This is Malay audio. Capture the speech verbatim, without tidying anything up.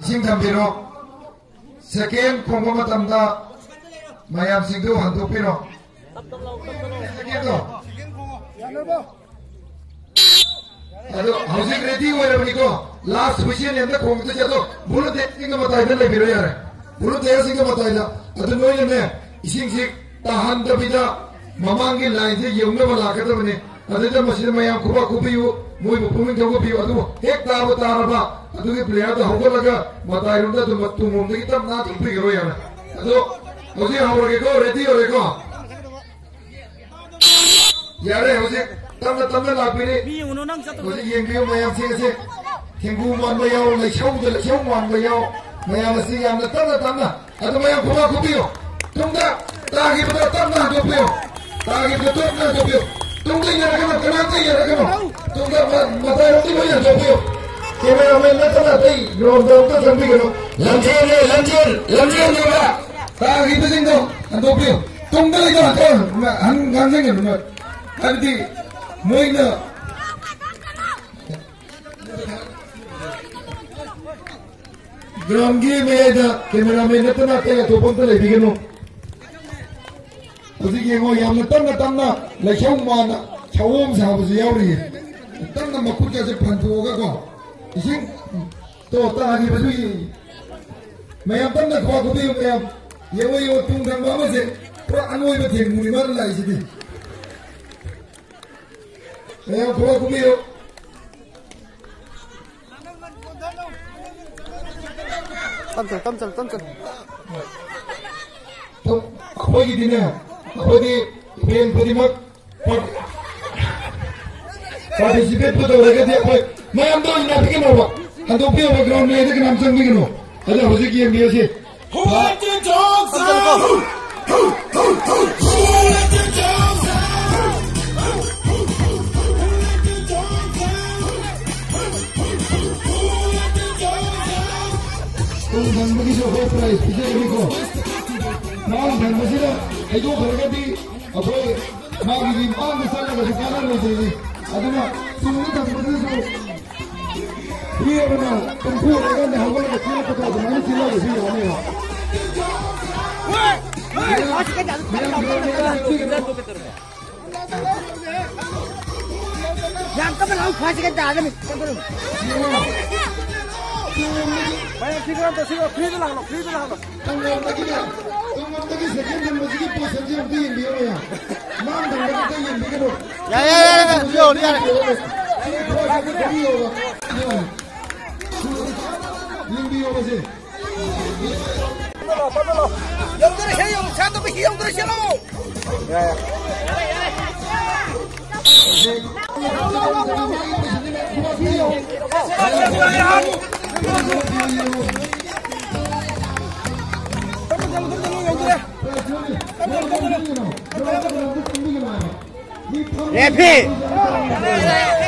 ising thambiro second khongba matamda mayam singdu handopiro second to ado housing ready oirabni ko last position yanda khongta jado bulu de singa matai da lebiro yare bulu de singa matai da adu noy ne ising sik tahan da bida mamangi line je yumna bala ka da bane adu da masjid mayam kuba kubiyu moi bukumin jago biyu adu ek ta ba taraba adu ke player da hogo laga matai runda tu matu mumde kitam na tu pigro yare adu hoji hawre ko ready ore ko yare hoji tamna tamna lapire hoji yengbiu mayam se se kengu man bayau le chau de le chau man bayau mayam si yam na tamna tamna adu mayam kuba kubiyu tungda tagi betul tamna do biyu tagi betul na do biyu tungda yara kana kana te yara kana tungda matai roti boya do biyu kamera men na tamna te ground down to sambi kano lanjer lanjer lanjer ne ba tagi betul do do biyu tungda yara kana han ganseng ne Nanti, moina. Granggi meda, kameramen itu nak tengok tu pun tu lagi keno. Jadi kengo yang netan netan na, lekau mana, cawom sahaja siapa ni. Netan na makut jadi pantu oga ko. Ising, tu tak lagi baju ini. Mayam tan nak kau kubi mayam, yang itu tunggang mama se, pro anu itu tiang muni mana lagi sini. Mayam kau kubi yo. Tamcel, tamcel, tamcel. Tu, apa ini ni? Apa ini? Pilihan pedimak. Participate betul lagi dia apa? Mayam tu ini apa kena buat? Hantu pia background ni ada kena macam begini. Ada hujung yang dia sih. Who let the dogs out? Who let the dogs out? Tung dan begitu host price, bisa ini ko. Mau dan begitu, itu berarti apa? Mau di mana misalnya bagi kanan lagi ni. Ada nak sungguh tak begitu. Dia benar, tempuh dengan dah awal kita kita mana sila lagi ni ni. Wah, masih kena. Yang kapan aku masih kena ada ni. Bayar sigaran tu sigaran, free tu lah lo, free tu lah lo. Tunggu lagi ni, tunggu lagi second yang mesti kita posisi yang tinggi dia ni. Mam dah kita yang tinggi tu. Ya ya ya, yo dia. Yang dia apa sih? Yang tu saya yang satu biji yang tu saya lo. Ya ya. Repi.